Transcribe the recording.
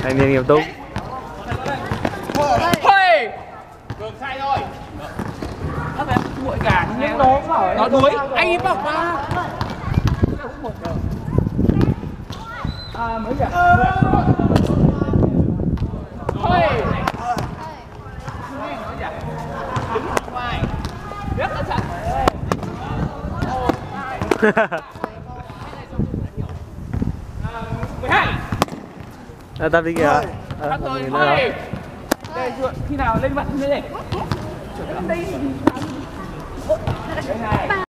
Thanh niên nghiêm túc. Thôi. Đường sai rồi. Nó phải muội cả nhưng nó đuối, anh ấy bảo ba. Mới cả. Thôi. Đứng ngoài. Rất là chặt. Ta đi kìa. Cắt rồi, thôi. Đây, khi nào lên vận thế này. Đây.